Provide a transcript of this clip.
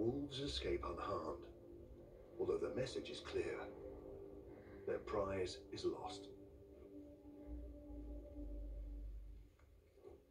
wolves escape unharmed, although the message is clear. Their prize is lost.